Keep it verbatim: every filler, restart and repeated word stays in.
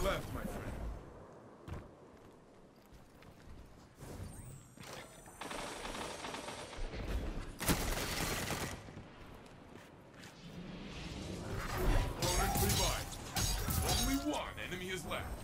left, my friend. Opponent revived. Only one enemy is left.